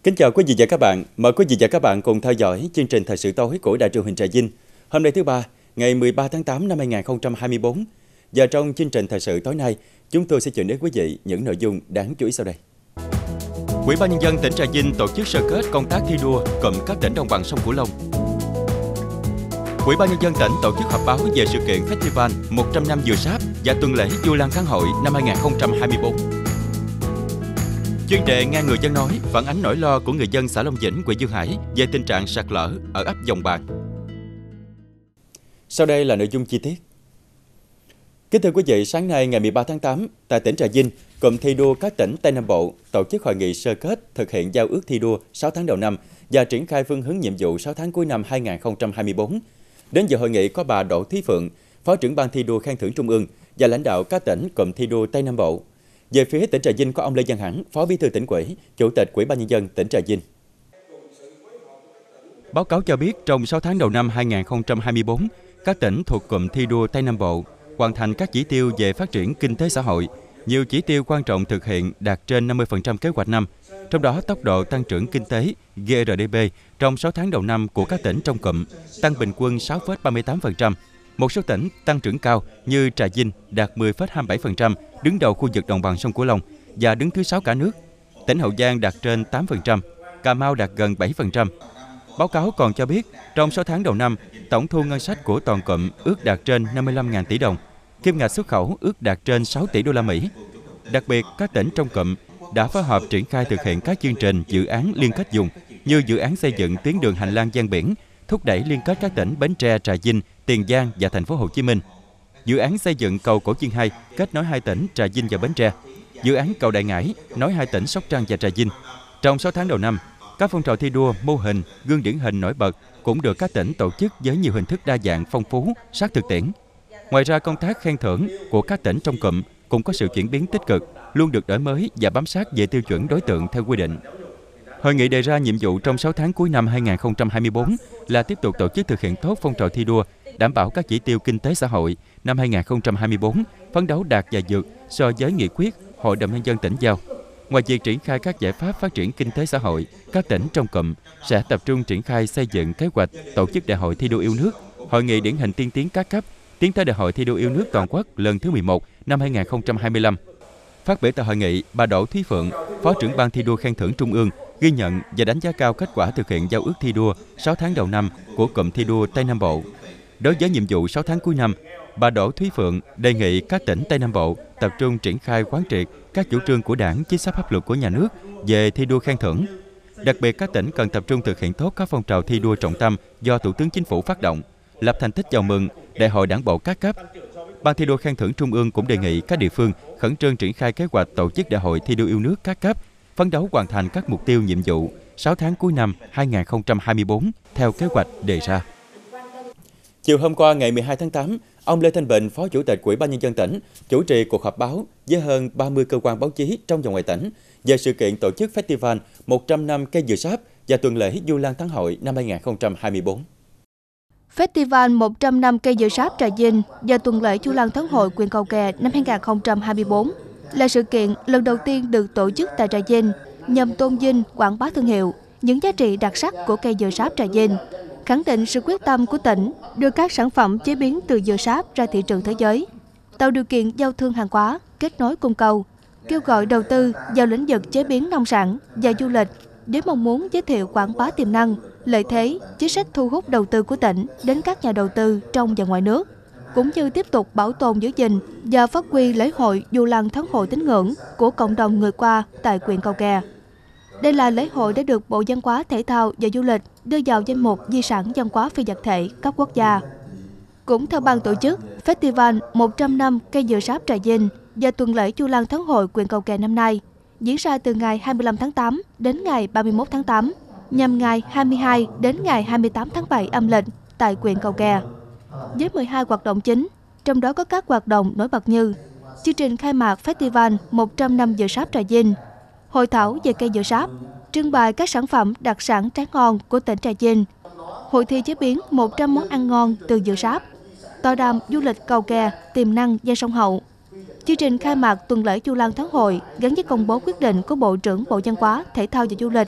Kính chào quý vị và các bạn. Mời quý vị và các bạn cùng theo dõi chương trình Thời sự tối của Đài truyền hình Trà Vinh. Hôm nay thứ Ba, ngày 13 tháng 8 năm 2024. Và trong chương trình Thời sự tối nay, chúng tôi sẽ chuyển đến quý vị những nội dung đáng chú ý sau đây. Ủy ban Nhân dân tỉnh Trà Vinh tổ chức sơ kết công tác thi đua cụm các tỉnh đồng bằng sông Cửu Long. Ủy ban Nhân dân tỉnh tổ chức họp báo về sự kiện Festival 100 năm Dừa Sáp và tuần lễ Vu Lan Tháng Hội năm 2024. Chuyên đề nghe người dân nói phản ánh nỗi lo của người dân xã Long Vĩnh, huyện Dương Hải về tình trạng sạt lở ở ấp Dòng Bạc. Sau đây là nội dung chi tiết. Kính thưa quý vị, sáng nay ngày 13 tháng 8, tại tỉnh Trà Vinh, cụm thi đua các tỉnh Tây Nam Bộ tổ chức hội nghị sơ kết thực hiện giao ước thi đua 6 tháng đầu năm và triển khai phương hướng nhiệm vụ 6 tháng cuối năm 2024. Đến dự hội nghị có bà Đỗ Thúy Phượng, Phó trưởng ban thi đua khen thưởng Trung ương và lãnh đạo các tỉnh cụm thi đua Tây Nam Bộ. Về phía tỉnh Trà Vinh có ông Lê Văn Hẳn, Phó Bí thư Tỉnh ủy, Chủ tịch Ủy ban Nhân dân tỉnh Trà Vinh. Báo cáo cho biết trong 6 tháng đầu năm 2024, các tỉnh thuộc cụm thi đua Tây Nam Bộ hoàn thành các chỉ tiêu về phát triển kinh tế xã hội. Nhiều chỉ tiêu quan trọng thực hiện đạt trên 50% kế hoạch năm. Trong đó, tốc độ tăng trưởng kinh tế GRDP trong 6 tháng đầu năm của các tỉnh trong cụm tăng bình quân 6,38%. Một số tỉnh tăng trưởng cao như Trà Vinh đạt 10,27%, đứng đầu khu vực đồng bằng sông Cửu Long và đứng thứ 6 cả nước. Tỉnh Hậu Giang đạt trên 8%, Cà Mau đạt gần 7%. Báo cáo còn cho biết, trong 6 tháng đầu năm, tổng thu ngân sách của toàn cụm ước đạt trên 55.000 tỷ đồng, kim ngạch xuất khẩu ước đạt trên 6 tỷ đô la Mỹ. Đặc biệt, các tỉnh trong cụm đã phối hợp triển khai thực hiện các chương trình dự án liên kết vùng như dự án xây dựng tuyến đường hành lang ven biển, thúc đẩy liên kết các tỉnh Bến Tre, Trà Vinh, Tiền Giang và thành phố Hồ Chí Minh. Dự án xây dựng cầu Cổ Chiên 2 kết nối hai tỉnh Trà Vinh và Bến Tre. Dự án cầu Đại Ngãi nối hai tỉnh Sóc Trăng và Trà Vinh. Trong 6 tháng đầu năm, các phong trào thi đua, mô hình, gương điển hình nổi bật cũng được các tỉnh tổ chức với nhiều hình thức đa dạng, phong phú, sát thực tiễn. Ngoài ra, công tác khen thưởng của các tỉnh trong cụm cũng có sự chuyển biến tích cực, luôn được đổi mới và bám sát về tiêu chuẩn đối tượng theo quy định. Hội nghị đề ra nhiệm vụ trong 6 tháng cuối năm 2024 là tiếp tục tổ chức thực hiện tốt phong trào thi đua, đảm bảo các chỉ tiêu kinh tế xã hội năm 2024, phấn đấu đạt và vượt so với nghị quyết Hội đồng Nhân dân tỉnh giao. Ngoài việc triển khai các giải pháp phát triển kinh tế xã hội, các tỉnh trong cụm sẽ tập trung triển khai xây dựng kế hoạch tổ chức Đại hội thi đua yêu nước, hội nghị điển hình tiên tiến các cấp, tiến tới Đại hội thi đua yêu nước toàn quốc lần thứ 11 năm 2025. Phát biểu tại hội nghị, bà Đỗ Thúy Phượng, Phó trưởng ban thi đua khen thưởng Trung ương, ghi nhận và đánh giá cao kết quả thực hiện giao ước thi đua 6 tháng đầu năm của cụm thi đua Tây Nam Bộ. Đối với nhiệm vụ 6 tháng cuối năm, bà Đỗ Thúy Phượng đề nghị các tỉnh Tây Nam Bộ tập trung triển khai quán triệt các chủ trương của Đảng, chính sách pháp luật của nhà nước về thi đua khen thưởng. Đặc biệt, các tỉnh cần tập trung thực hiện tốt các phong trào thi đua trọng tâm do Thủ tướng Chính phủ phát động, lập thành tích chào mừng Đại hội Đảng bộ các cấp. Ban thi đua khen thưởng Trung ương cũng đề nghị các địa phương khẩn trương triển khai kế hoạch tổ chức Đại hội thi đua yêu nước các cấp, phấn đấu hoàn thành các mục tiêu nhiệm vụ 6 tháng cuối năm 2024 theo kế hoạch đề ra. Chiều hôm qua ngày 12 tháng 8, ông Lê Thanh Bình, Phó Chủ tịch Ủy ban Nhân dân tỉnh, chủ trì cuộc họp báo với hơn 30 cơ quan báo chí trong và ngoài tỉnh về sự kiện tổ chức Festival 100 năm cây dừa sáp và tuần lễ Vu Lan Tháng Hội năm 2024. Festival 100 năm cây dừa sáp Trà Vinh và tuần lễ Vu Lan Tháng Hội huyện Cầu Kè năm 2024 là sự kiện lần đầu tiên được tổ chức tại Trà Vinh nhằm tôn vinh, quảng bá thương hiệu, những giá trị đặc sắc của cây dừa sáp Trà Vinh, khẳng định sự quyết tâm của tỉnh đưa các sản phẩm chế biến từ dừa sáp ra thị trường thế giới, tạo điều kiện giao thương hàng hóa, kết nối cung cầu, kêu gọi đầu tư vào lĩnh vực chế biến nông sản và du lịch với mong muốn giới thiệu quảng bá tiềm năng, lợi thế, chính sách thu hút đầu tư của tỉnh đến các nhà đầu tư trong và ngoài nước, cũng như tiếp tục bảo tồn giữ gìn và phát huy lễ hội Vu Lan Tháng Hội tín ngưỡng của cộng đồng người Hoa tại huyện Cầu Kè. Đây là lễ hội đã được Bộ Văn hóa, Thể thao và Du lịch đưa vào danh mục di sản văn hóa phi vật thể cấp quốc gia. Cũng theo ban tổ chức, Festival 100 năm cây dừa sáp Trà Vinh và tuần lễ Vu Lan Tháng Hội huyện Cầu Kè năm nay diễn ra từ ngày 25 tháng 8 đến ngày 31 tháng 8, nhằm ngày 22 đến ngày 28 tháng 7 âm lịch tại huyện Cầu Kè. Với 12 hoạt động chính, trong đó có các hoạt động nổi bật như chương trình khai mạc Festival 100 năm dừa sáp Trà Vinh, hội thảo về cây dừa sáp, trưng bày các sản phẩm đặc sản trái ngon của tỉnh Trà Vinh, hội thi chế biến 100 món ăn ngon từ dừa sáp, tọa đàm du lịch Cầu Kè, tiềm năng ven sông Hậu. Chương trình khai mạc tuần lễ Vu Lan Tháng Hội gắn với công bố quyết định của Bộ trưởng Bộ Văn hóa, Thể thao và Du lịch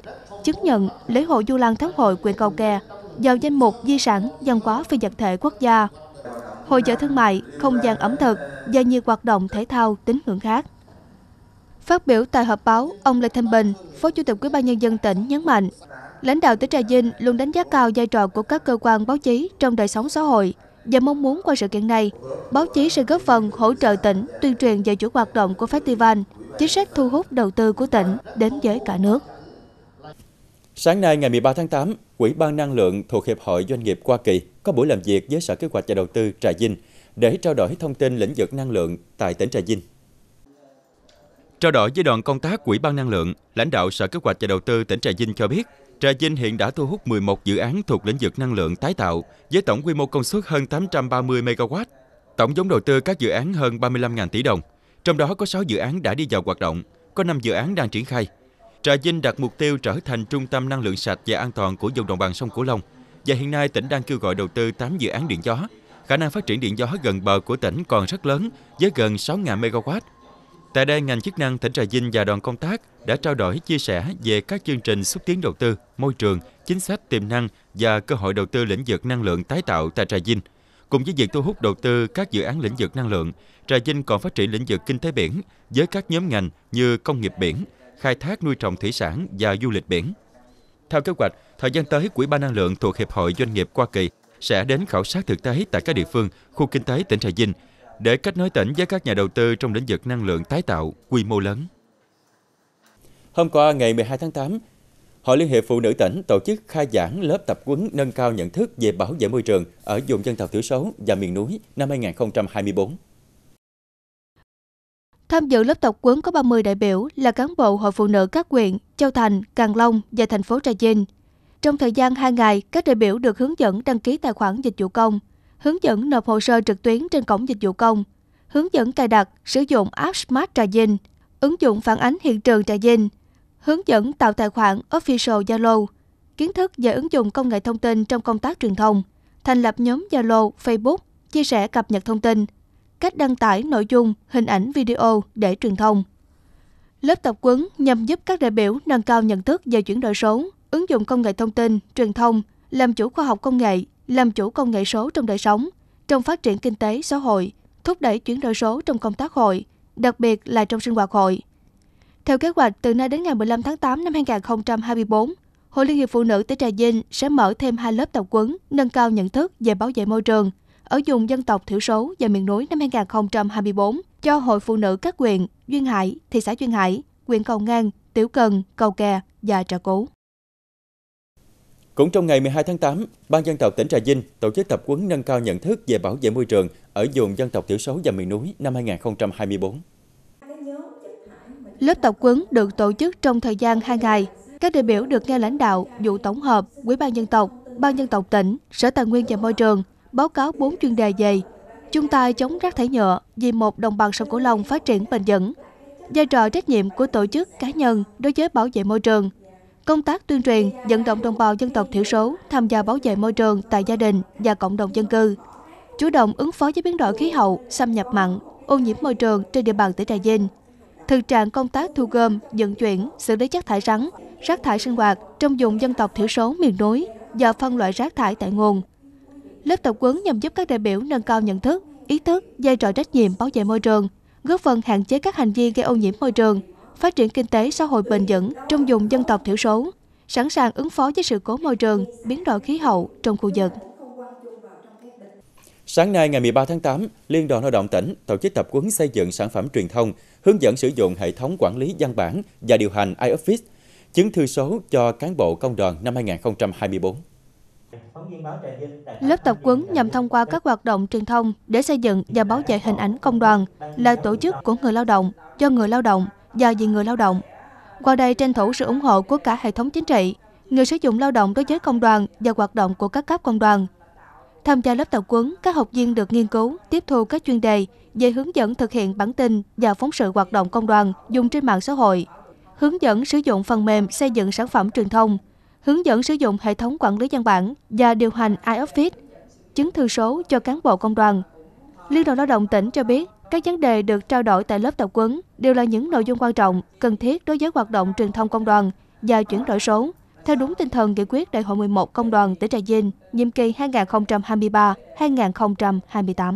chứng nhận lễ hội Vu Lan Thắng Hội huyện Cầu Kè vào danh mục di sản văn hóa phi vật thể quốc gia, hội chợ thương mại, không gian ẩm thực và nhiều hoạt động thể thao tín ngưỡng khác. Phát biểu tại họp báo, ông Lê Thanh Bình, Phó Chủ tịch Ủy ban Nhân dân tỉnh nhấn mạnh, lãnh đạo tỉnh Trà Vinh luôn đánh giá cao vai trò của các cơ quan báo chí trong đời sống xã hội và mong muốn qua sự kiện này, báo chí sẽ góp phần hỗ trợ tỉnh tuyên truyền về chủ hoạt động của festival, chính sách thu hút đầu tư của tỉnh đến với cả nước. Sáng nay ngày 13 tháng 8, Ủy ban Năng lượng thuộc Hiệp hội Doanh nghiệp Hoa Kỳ có buổi làm việc với Sở Kế hoạch và Đầu tư Trà Vinh để trao đổi thông tin lĩnh vực năng lượng tại tỉnh Trà Vinh. Trao đổi với đoàn công tác Ủy ban Năng lượng, lãnh đạo Sở Kế hoạch và Đầu tư tỉnh Trà Vinh cho biết, Trà Vinh hiện đã thu hút 11 dự án thuộc lĩnh vực năng lượng tái tạo với tổng quy mô công suất hơn 830 MW, tổng vốn đầu tư các dự án hơn 35.000 tỷ đồng. Trong đó có 6 dự án đã đi vào hoạt động, có 5 dự án đang triển khai. Trà Vinh đặt mục tiêu trở thành trung tâm năng lượng sạch và an toàn của vùng đồng bằng sông Cửu Long. Và hiện nay tỉnh đang kêu gọi đầu tư 8 dự án điện gió. Khả năng phát triển điện gió gần bờ của tỉnh còn rất lớn với gần 6.000 MW. Tại đây, ngành chức năng tỉnh Trà Vinh và đoàn công tác đã trao đổi chia sẻ về các chương trình xúc tiến đầu tư, môi trường, chính sách tiềm năng và cơ hội đầu tư lĩnh vực năng lượng tái tạo tại Trà Vinh. Cùng với việc thu hút đầu tư các dự án lĩnh vực năng lượng, Trà Vinh còn phát triển lĩnh vực kinh tế biển với các nhóm ngành như công nghiệp biển, khai thác nuôi trồng thủy sản và du lịch biển. Theo kế hoạch, thời gian tới, Ủy ban Năng lượng thuộc Hiệp hội Doanh nghiệp Hoa Kỳ sẽ đến khảo sát thực tế tại các địa phương, khu kinh tế tỉnh Trà Vinh để kết nối tỉnh với các nhà đầu tư trong lĩnh vực năng lượng tái tạo quy mô lớn. Hôm qua, ngày 12 tháng 8, Hội Liên hiệp Phụ nữ tỉnh tổ chức khai giảng lớp tập huấn nâng cao nhận thức về bảo vệ môi trường ở vùng dân tộc thiểu số và miền núi năm 2024. Tham dự lớp tập huấn có 30 đại biểu là cán bộ Hội Phụ nữ các huyện Châu Thành, Càng Long và thành phố Trà Vinh. Trong thời gian 2 ngày, các đại biểu được hướng dẫn đăng ký tài khoản dịch vụ công, hướng dẫn nộp hồ sơ trực tuyến trên cổng dịch vụ công, hướng dẫn cài đặt, sử dụng app Smart Trà Vinh, ứng dụng phản ánh hiện trường Trà Vinh, hướng dẫn tạo tài khoản Official Zalo, kiến thức về ứng dụng công nghệ thông tin trong công tác truyền thông, thành lập nhóm Zalo, Facebook, chia sẻ cập nhật thông tin, cách đăng tải nội dung, hình ảnh, video để truyền thông. Lớp tập huấn nhằm giúp các đại biểu nâng cao nhận thức về chuyển đổi số, ứng dụng công nghệ thông tin, truyền thông, làm chủ khoa học công nghệ, làm chủ công nghệ số trong đời sống, trong phát triển kinh tế xã hội, thúc đẩy chuyển đổi số trong công tác hội, đặc biệt là trong sinh hoạt hội. Theo kế hoạch, từ nay đến ngày 15 tháng 8 năm 2024, Hội Liên hiệp Phụ nữ tỉnh Trà Vinh sẽ mở thêm 2 lớp tập huấn nâng cao nhận thức về bảo vệ môi trường ở vùng dân tộc thiểu số và miền núi năm 2024 cho Hội Phụ nữ các huyện Duyên Hải, thị xã Duyên Hải, huyện Cầu Ngang, Tiểu Cần, Cầu Kè và Trà Cú. Cũng trong ngày 12 tháng 8, Ban dân tộc tỉnh Trà Vinh tổ chức tập huấn nâng cao nhận thức về bảo vệ môi trường ở vùng dân tộc thiểu số và miền núi năm 2024. Lớp tập huấn được tổ chức trong thời gian 2 ngày. Các đại biểu được nghe lãnh đạo, vụ tổng hợp, Ủy ban dân tộc tỉnh, Sở Tài nguyên và Môi trường báo cáo 4 chuyên đề về chung tay chống rác thải nhựa vì một đồng bằng sông Cửu Long phát triển bền vững, vai trò trách nhiệm của tổ chức cá nhân đối với bảo vệ môi trường, công tác tuyên truyền vận động đồng bào dân tộc thiểu số tham gia bảo vệ môi trường tại gia đình và cộng đồng dân cư, chủ động ứng phó với biến đổi khí hậu, xâm nhập mặn, ô nhiễm môi trường trên địa bàn tỉnh Trà Vinh, thực trạng công tác thu gom, vận chuyển, xử lý chất thải rắn, rác thải sinh hoạt trong vùng dân tộc thiểu số miền núi và phân loại rác thải tại nguồn. Lớp tập huấn nhằm giúp các đại biểu nâng cao nhận thức, ý thức, vai trò trách nhiệm bảo vệ môi trường, góp phần hạn chế các hành vi gây ô nhiễm môi trường, phát triển kinh tế xã hội bền vững trong vùng dân tộc thiểu số, sẵn sàng ứng phó với sự cố môi trường, biến đổi khí hậu trong khu vực. Sáng nay ngày 13 tháng 8, Liên đoàn Lao động tỉnh tổ chức tập huấn xây dựng sản phẩm truyền thông, hướng dẫn sử dụng hệ thống quản lý văn bản và điều hành iOffice, chứng thư số cho cán bộ công đoàn năm 2024. Lớp tập huấn nhằm thông qua các hoạt động truyền thông để xây dựng và bảo vệ hình ảnh công đoàn là tổ chức của người lao động, cho người lao động và vì người lao động. Qua đây tranh thủ sự ủng hộ của cả hệ thống chính trị, người sử dụng lao động đối với công đoàn và hoạt động của các cấp công đoàn. Tham gia lớp tập huấn, các học viên được nghiên cứu, tiếp thu các chuyên đề về hướng dẫn thực hiện bản tin và phóng sự hoạt động công đoàn dùng trên mạng xã hội, hướng dẫn sử dụng phần mềm xây dựng sản phẩm truyền thông, hướng dẫn sử dụng hệ thống quản lý văn bản và điều hành iOffice, chứng thư số cho cán bộ công đoàn. Liên đoàn Lao động tỉnh cho biết, các vấn đề được trao đổi tại lớp tập huấn đều là những nội dung quan trọng, cần thiết đối với hoạt động truyền thông công đoàn và chuyển đổi số, theo đúng tinh thần nghị quyết Đại hội 11 Công đoàn tỉnh Trà Vinh, nhiệm kỳ 2023-2028.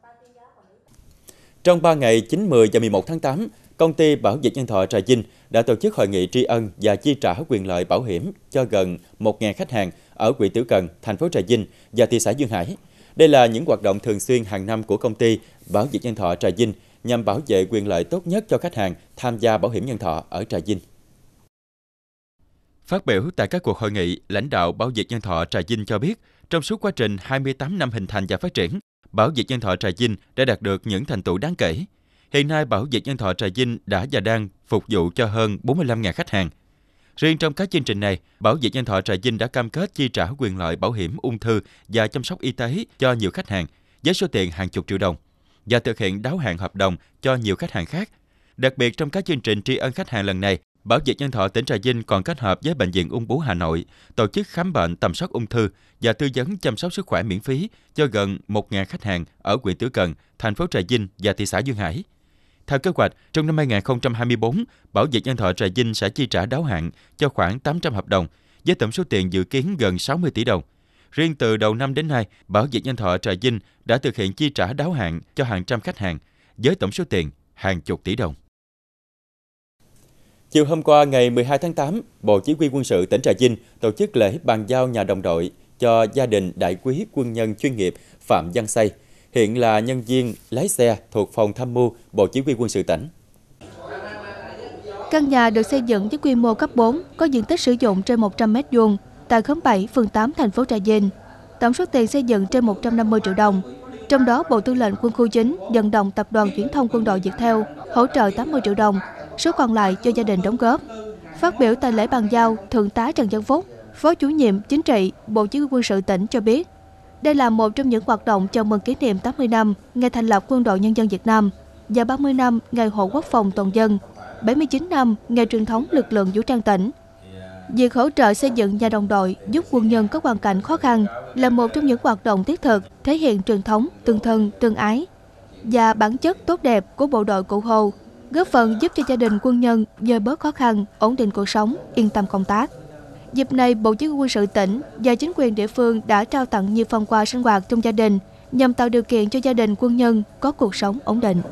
Trong 3 ngày 9, 10 và 11 tháng 8, Công ty Bảo Việt Nhân Thọ Trà Vinh đã tổ chức hội nghị tri ân và chi trả quyền lợi bảo hiểm cho gần 1.000 khách hàng ở huyện Tiểu Cần, thành phố Trà Vinh và thị xã Duyên Hải. Đây là những hoạt động thường xuyên hàng năm của Công ty Bảo Việt Nhân Thọ Trà Vinh nhằm bảo vệ quyền lợi tốt nhất cho khách hàng tham gia bảo hiểm nhân thọ ở Trà Vinh. Phát biểu tại các cuộc hội nghị, lãnh đạo Bảo Việt Nhân Thọ Trà Vinh cho biết, trong suốt quá trình 28 năm hình thành và phát triển, Bảo Việt Nhân Thọ Trà Vinh đã đạt được những thành tựu đáng kể. Hiện nay, Bảo Việt Nhân Thọ Trà Vinh đã và đang phục vụ cho hơn 45.000 khách hàng. Riêng trong các chương trình này, Bảo Việt Nhân Thọ Trà Vinh đã cam kết chi trả quyền lợi bảo hiểm ung thư và chăm sóc y tế cho nhiều khách hàng với số tiền hàng chục triệu đồng và thực hiện đáo hạn hợp đồng cho nhiều khách hàng khác. Đặc biệt trong các chương trình tri ân khách hàng lần này, Bảo Việt Nhân Thọ tỉnh Trà Vinh còn kết hợp với Bệnh viện Ung bướu Hà Nội tổ chức khám bệnh tầm soát ung thư và tư vấn chăm sóc sức khỏe miễn phí cho gần 1.000 khách hàng ở huyện Tiểu Cần, thành phố Trà Vinh và thị xã Duyên Hải. Theo kế hoạch, trong năm 2024, Bảo Việt Nhân Thọ Trà Vinh sẽ chi trả đáo hạn cho khoảng 800 hợp đồng với tổng số tiền dự kiến gần 60 tỷ đồng. Riêng từ đầu năm đến nay, Bảo Việt Nhân Thọ Trà Vinh đã thực hiện chi trả đáo hạn cho hàng trăm khách hàng với tổng số tiền hàng chục tỷ đồng. Chiều hôm qua ngày 12 tháng 8, Bộ Chỉ huy Quân sự tỉnh Trà Vinh tổ chức lễ bàn giao nhà đồng đội cho gia đình đại úy quân nhân chuyên nghiệp Phạm Văn Xây, hiện là nhân viên lái xe thuộc Phòng Tham mưu Bộ Chỉ huy Quân sự tỉnh. Căn nhà được xây dựng với quy mô cấp 4, có diện tích sử dụng trên 100 m2 tại khóm 7, phường 8, thành phố Trà Vinh. Tổng số tiền xây dựng trên 150 triệu đồng. Trong đó, Bộ Tư lệnh Quân khu 9 vận động Tập đoàn Viễn thông Quân đội Viettel hỗ trợ 80 triệu đồng, số còn lại cho gia đình đóng góp. Phát biểu tại lễ bàn giao, Thượng tá Trần Văn Phúc, Phó Chủ nhiệm Chính trị, Bộ Chỉ huy Quân sự tỉnh cho biết, đây là một trong những hoạt động chào mừng kỷ niệm 80 năm ngày thành lập Quân đội Nhân dân Việt Nam và 30 năm ngày Hộ Quốc phòng toàn dân, 79 năm ngày truyền thống lực lượng vũ trang tỉnh. Việc hỗ trợ xây dựng nhà đồng đội giúp quân nhân có hoàn cảnh khó khăn là một trong những hoạt động thiết thực thể hiện truyền thống tương thân, tương ái và bản chất tốt đẹp của bộ đội Cụ Hồ, góp phần giúp cho gia đình quân nhân vơi bớt khó khăn, ổn định cuộc sống, yên tâm công tác. Dịp này, Bộ Chỉ huy Quân sự tỉnh và chính quyền địa phương đã trao tặng nhiều phần quà sinh hoạt trong gia đình nhằm tạo điều kiện cho gia đình quân nhân có cuộc sống ổn định.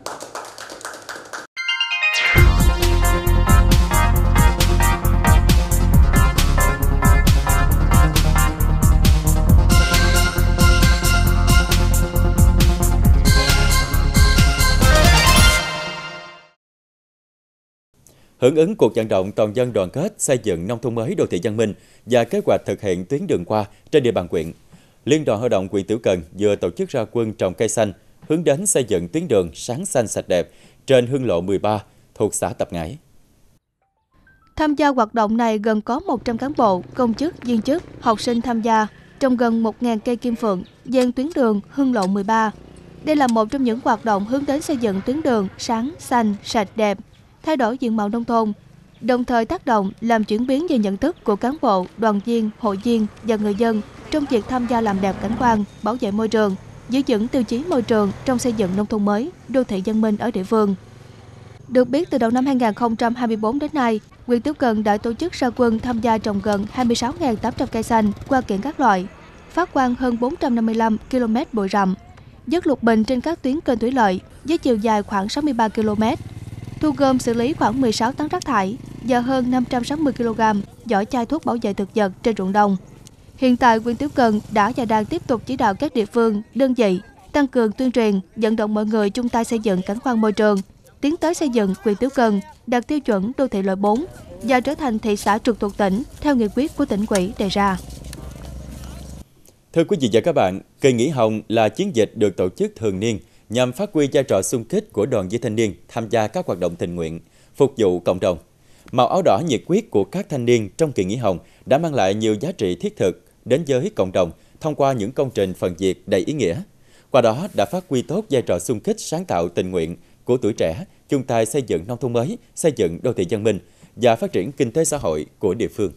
Hưởng ứng cuộc vận động toàn dân đoàn kết xây dựng nông thôn mới đô thị văn minh và kế hoạch thực hiện tuyến đường qua trên địa bàn huyện, Liên đoàn Lao động huyện Tiểu Cần vừa tổ chức ra quân trồng cây xanh hướng đến xây dựng tuyến đường sáng xanh sạch đẹp trên Hương lộ 13 thuộc xã Tập Ngãi. Tham gia hoạt động này gần có 100 cán bộ, công chức, viên chức, học sinh tham gia trồng gần 1.000 cây kim phượng ven tuyến đường Hương lộ 13. Đây là một trong những hoạt động hướng đến xây dựng tuyến đường sáng, xanh, sạch đẹp, thay đổi diện mạo nông thôn, đồng thời tác động làm chuyển biến về nhận thức của cán bộ, đoàn viên, hội viên và người dân trong việc tham gia làm đẹp cảnh quan, bảo vệ môi trường, giữ vững tiêu chí môi trường trong xây dựng nông thôn mới, đô thị văn minh ở địa phương. Được biết, từ đầu năm 2024 đến nay, huyện Tiểu Cần đã tổ chức ra quân tham gia trồng gần 26.800 cây xanh qua kiện các loại, phát quang hơn 455 km bụi rậm, dứt lục bình trên các tuyến kênh thủy lợi với chiều dài khoảng 63 km, thu gom xử lý khoảng 16 tấn rác thải và hơn 560 kg vỏ chai thuốc bảo vệ thực vật trên ruộng đồng. Hiện tại, huyện Tiểu Cần đã và đang tiếp tục chỉ đạo các địa phương, đơn vị tăng cường tuyên truyền, vận động mọi người chung tay xây dựng cảnh quan môi trường, tiến tới xây dựng huyện Tiểu Cần đạt tiêu chuẩn đô thị loại 4 và trở thành thị xã trực thuộc tỉnh theo nghị quyết của tỉnh ủy đề ra. Thưa quý vị và các bạn, Kỳ nghỉ hồng là chiến dịch được tổ chức thường niên nhằm phát huy vai trò xung kích của đoàn viên thanh niên tham gia các hoạt động tình nguyện, phục vụ cộng đồng. Màu áo đỏ nhiệt huyết của các thanh niên trong kỳ nghỉ hồng đã mang lại nhiều giá trị thiết thực đến với cộng đồng thông qua những công trình phần việc đầy ý nghĩa. Qua đó đã phát huy tốt vai trò xung kích sáng tạo tình nguyện của tuổi trẻ, chung tay xây dựng nông thôn mới, xây dựng đô thị văn minh và phát triển kinh tế xã hội của địa phương.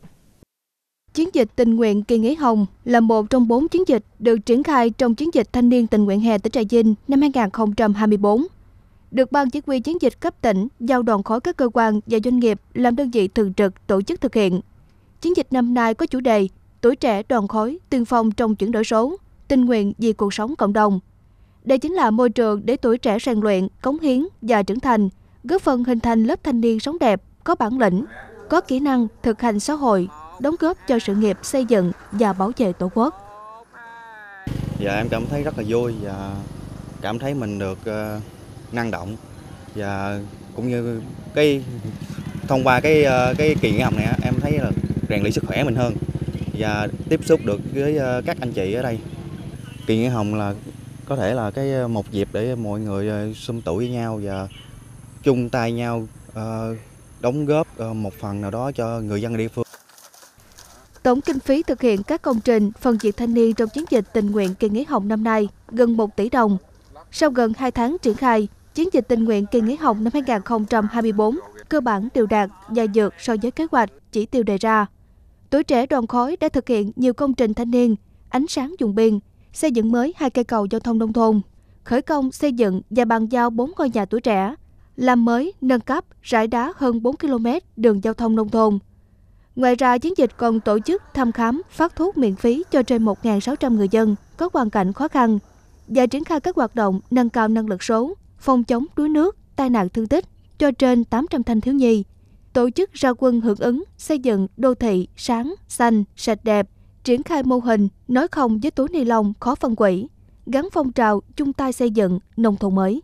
Chiến dịch tình nguyện kỳ nghỉ hồng là một trong 4 chiến dịch được triển khai trong chiến dịch thanh niên tình nguyện hè tỉnh Trà Vinh năm 2024. Được Ban Chỉ huy chiến dịch cấp tỉnh giao đoàn khối các cơ quan và doanh nghiệp làm đơn vị thường trực tổ chức thực hiện. Chiến dịch năm nay có chủ đề Tuổi trẻ đoàn khối tiên phong trong chuyển đổi số, tình nguyện vì cuộc sống cộng đồng. Đây chính là môi trường để tuổi trẻ rèn luyện, cống hiến và trưởng thành, góp phần hình thành lớp thanh niên sống đẹp, có bản lĩnh, có kỹ năng thực hành xã hội, đóng góp cho sự nghiệp xây dựng và bảo vệ Tổ quốc. Dạ, em cảm thấy rất là vui và cảm thấy mình được năng động, và cũng như thông qua cái kỳ nghỉ học này em thấy là rèn luyện sức khỏe mình hơn và tiếp xúc được với các anh chị ở đây. Kỳ nghỉ học là có thể là một dịp để mọi người sum tụ với nhau và chung tay nhau đóng góp một phần nào đó cho người dân ở địa phương. Tổng kinh phí thực hiện các công trình phần việc thanh niên trong chiến dịch tình nguyện kỳ nghỉ học năm nay gần 1 tỷ đồng. Sau gần 2 tháng triển khai, chiến dịch tình nguyện kỳ nghỉ học năm 2024 cơ bản đều đạt và vượt so với kế hoạch, chỉ tiêu đề ra. Tuổi trẻ đoàn khối đã thực hiện nhiều công trình thanh niên, ánh sáng vùng biên, xây dựng mới 2 cây cầu giao thông nông thôn, khởi công xây dựng và bàn giao 4 ngôi nhà tuổi trẻ, làm mới, nâng cấp, rải đá hơn 4 km đường giao thông nông thôn. Ngoài ra, chiến dịch còn tổ chức thăm khám, phát thuốc miễn phí cho trên 1.600 người dân có hoàn cảnh khó khăn và triển khai các hoạt động nâng cao năng lực số, phòng chống đuối nước, tai nạn thương tích cho trên 800 thanh thiếu nhi. Tổ chức ra quân hưởng ứng xây dựng đô thị sáng, xanh, sạch đẹp, triển khai mô hình nói không với túi ni lông khó phân hủy, gắn phong trào chung tay xây dựng nông thôn mới.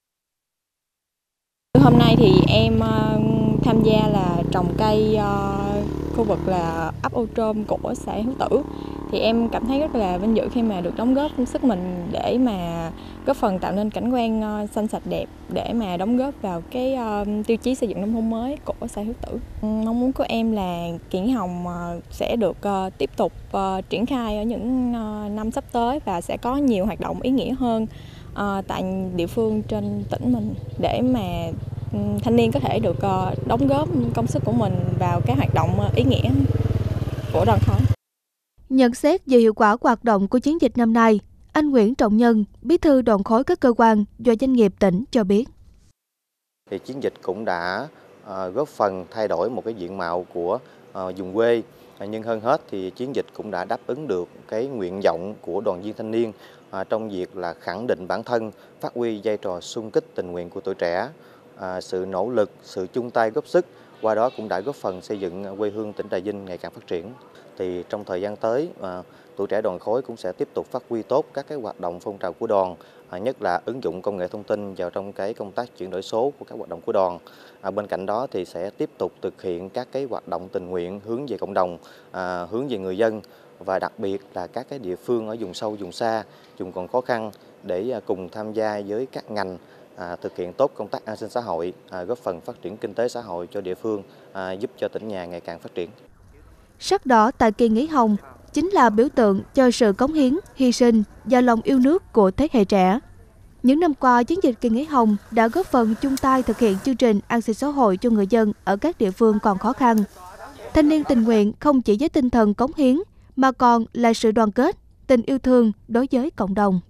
Hôm nay thì em tham gia là trồng cây khu vực là ấp Ô Trôm của xã Hiếu Tử. Thì em cảm thấy rất là vinh dự khi mà được đóng góp sức mình để mà góp phần tạo nên cảnh quan xanh sạch đẹp, để mà đóng góp vào cái tiêu chí xây dựng nông thôn mới của xã Hiếu Tử. Mong muốn của em là kỳ nghỉ học sẽ được tiếp tục triển khai ở những năm sắp tới và sẽ có nhiều hoạt động ý nghĩa hơn tại địa phương trên tỉnh mình, để mà thanh niên có thể được đóng góp công sức của mình vào các hoạt động ý nghĩa của đoàn khối. Nhận xét về hiệu quả hoạt động của chiến dịch năm nay, anh Nguyễn Trọng Nhân, bí thư đoàn khối các cơ quan và doanh nghiệp tỉnh cho biết. Thì chiến dịch cũng đã góp phần thay đổi một cái diện mạo của vùng quê, nhưng hơn hết thì chiến dịch cũng đã đáp ứng được cái nguyện vọng của đoàn viên thanh niên trong việc là khẳng định bản thân, phát huy vai trò xung kích tình nguyện của tuổi trẻ, sự nỗ lực, sự chung tay góp sức, qua đó cũng đã góp phần xây dựng quê hương tỉnh Trà Vinh ngày càng phát triển. Thì trong thời gian tới, tuổi trẻ đoàn khối cũng sẽ tiếp tục phát huy tốt các cái hoạt động phong trào của đoàn, nhất là ứng dụng công nghệ thông tin vào trong cái công tác chuyển đổi số của các hoạt động của đoàn. Bên cạnh đó thì sẽ tiếp tục thực hiện các cái hoạt động tình nguyện hướng về cộng đồng, hướng về người dân, và đặc biệt là các cái địa phương ở vùng sâu, vùng xa, vùng còn khó khăn để cùng tham gia với các ngành thực hiện tốt công tác an sinh xã hội, góp phần phát triển kinh tế xã hội cho địa phương, giúp cho tỉnh nhà ngày càng phát triển. Sắc đỏ tại kỳ nghỉ hồng chính là biểu tượng cho sự cống hiến, hy sinh và lòng yêu nước của thế hệ trẻ. Những năm qua, chiến dịch kỳ nghỉ hồng đã góp phần chung tay thực hiện chương trình an sinh xã hội cho người dân ở các địa phương còn khó khăn. Thanh niên tình nguyện không chỉ với tinh thần cống hiến mà còn là sự đoàn kết, tình yêu thương đối với cộng đồng.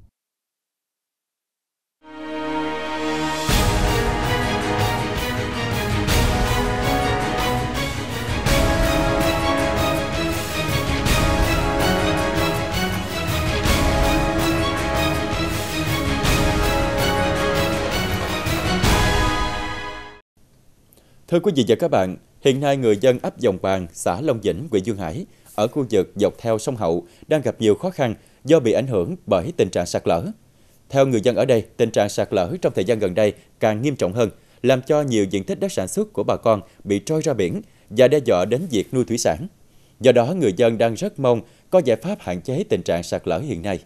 Thưa quý vị và các bạn, hiện nay người dân ấp Dòng Bàng, xã Long Vĩnh, huyện Dương Hải ở khu vực dọc theo sông Hậu đang gặp nhiều khó khăn do bị ảnh hưởng bởi tình trạng sạt lở. Theo người dân ở đây, tình trạng sạt lở trong thời gian gần đây càng nghiêm trọng hơn, làm cho nhiều diện tích đất sản xuất của bà con bị trôi ra biển và đe dọa đến việc nuôi thủy sản. Do đó, người dân đang rất mong có giải pháp hạn chế tình trạng sạt lở hiện nay.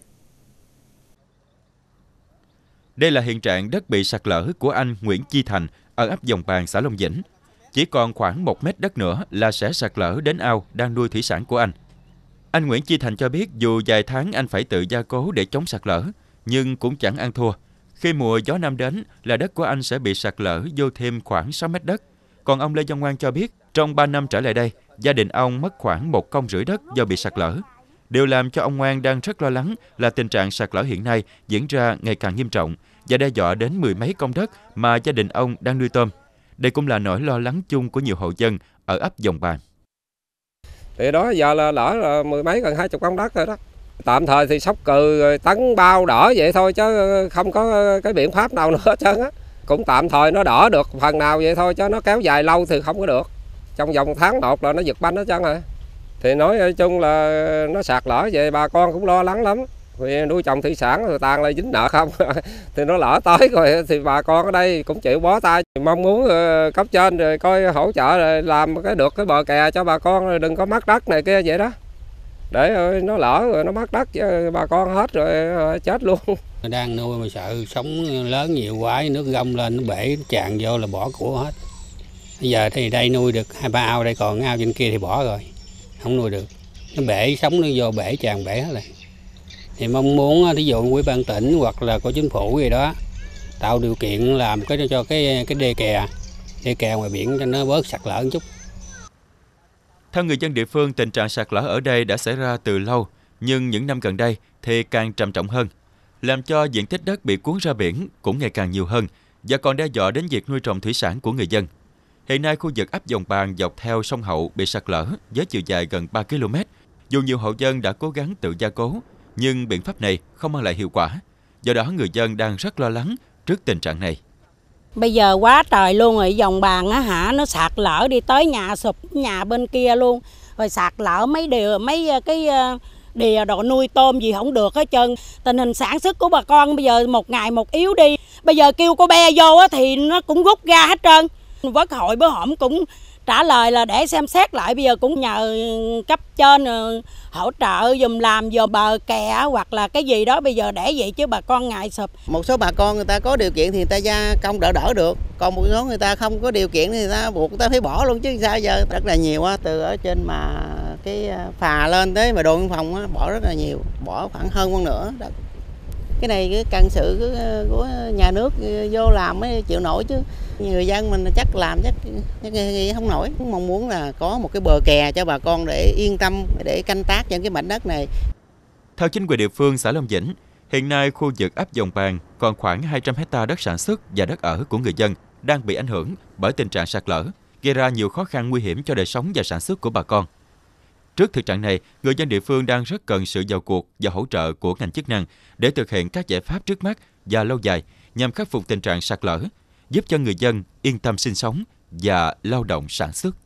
Đây là hiện trạng đất bị sạt lở của anh Nguyễn Chi Thành ở ấp Dòng Bàng, xã Long Vĩnh. Chỉ còn khoảng 1 mét đất nữa là sẽ sạt lở đến ao đang nuôi thủy sản của anh. Anh Nguyễn Chi Thành cho biết dù vài tháng anh phải tự gia cố để chống sạt lở, nhưng cũng chẳng ăn thua. Khi mùa gió Nam đến là đất của anh sẽ bị sạt lở vô thêm khoảng 6 mét đất. Còn ông Lê Văn Ngoan cho biết trong 3 năm trở lại đây, gia đình ông mất khoảng 1,5 công đất do bị sạt lở. Điều làm cho ông Ngoan đang rất lo lắng là tình trạng sạt lở hiện nay diễn ra ngày càng nghiêm trọng và đe dọa đến 10 mấy công đất mà gia đình ông đang nuôi tôm. Đây cũng là nỗi lo lắng chung của nhiều hộ dân ở ấp Dòng Bàng. Thì đó giờ là lỡ là 10 mấy gần 20 công đất rồi đó. Tạm thời thì sóc cừ rồi tấn bao đỡ vậy thôi chứ không có cái biện pháp nào nữa hết trơn á. Cũng tạm thời nó đỡ được phần nào vậy thôi chứ nó kéo dài lâu thì không có được. Trong vòng tháng 1 là nó giật banh hết trơn rồi. Thì nói chung là nó sạt lở vậy bà con cũng lo lắng lắm. Vì nuôi trồng thủy sản rồi toàn là dính nợ không. Thì nó lỡ tới rồi thì bà con ở đây cũng chịu bó tay. Mong muốn cấp trên rồi coi hỗ trợ rồi làm được cái bờ kè cho bà con rồi đừng có mất đất này kia vậy đó. Để nó lỡ rồi nó mất đất bà con hết rồi chết luôn. Đang nuôi mà sợ sóng lớn nhiều quá, nước gông lên nó bể tràn vô là bỏ của hết. Bây giờ thì đây nuôi được 2-3 ao, đây còn ao trên kia thì bỏ rồi, không nuôi được. Nó bể, sóng nó vô bể tràn bể hết rồi. Thì mong muốn thí dụ Ủy ban tỉnh hoặc là của chính phủ gì đó tạo điều kiện làm cho cái đê kè ngoài biển cho nó bớt sạt lở một chút. Theo người dân địa phương, tình trạng sạt lở ở đây đã xảy ra từ lâu, nhưng những năm gần đây thì càng trầm trọng hơn, làm cho diện tích đất bị cuốn ra biển cũng ngày càng nhiều hơn và còn đe dọa đến việc nuôi trồng thủy sản của người dân. Hiện nay, khu vực ấp Dòng Bàn dọc theo sông Hậu bị sạt lở với chiều dài gần 3 km. Dù nhiều hộ dân đã cố gắng tự gia cố, nhưng biện pháp này không mang lại hiệu quả. Do đó, người dân đang rất lo lắng trước tình trạng này. Bây giờ quá trời luôn rồi, Dòng Bàn á hả, nó sạt lở đi tới nhà sụp nhà bên kia luôn. Rồi sạt lở mấy cái đìa đồ nuôi tôm gì không được hết trơn. Tình hình sản xuất của bà con bây giờ một ngày một yếu đi. Bây giờ kêu cô be vô á thì nó cũng rút ra hết trơn. Quốc hội bữa hổm cũng trả lời là để xem xét lại, bây giờ cũng nhờ cấp trên hỗ trợ dùm làm dùm bờ kè hoặc là cái gì đó, bây giờ để vậy chứ bà con ngại sụp. Một số bà con người ta có điều kiện thì người ta gia công đỡ được, còn một số người ta không có điều kiện thì người ta buộc người ta phải bỏ luôn chứ sao giờ. Rất là nhiều á, từ ở trên mà cái phà lên tới mà đồn biên phòng á, bỏ rất là nhiều, bỏ khoảng hơn phân nửa đó. Cái này cái cần sự của nhà nước vô làm mới chịu nổi chứ người dân mình chắc làm chắc không nổi. Mong muốn là có một cái bờ kè cho bà con để yên tâm để canh tác trên cái mảnh đất này. Theo chính quyền địa phương xã Long Vĩnh, hiện nay khu vực ấp Dòng Bàn còn khoảng 200 hectare đất sản xuất và đất ở của người dân đang bị ảnh hưởng bởi tình trạng sạt lở, gây ra nhiều khó khăn nguy hiểm cho đời sống và sản xuất của bà con. Trước thực trạng này, người dân địa phương đang rất cần sự vào cuộc và hỗ trợ của ngành chức năng để thực hiện các giải pháp trước mắt và lâu dài nhằm khắc phục tình trạng sạt lở, giúp cho người dân yên tâm sinh sống và lao động sản xuất.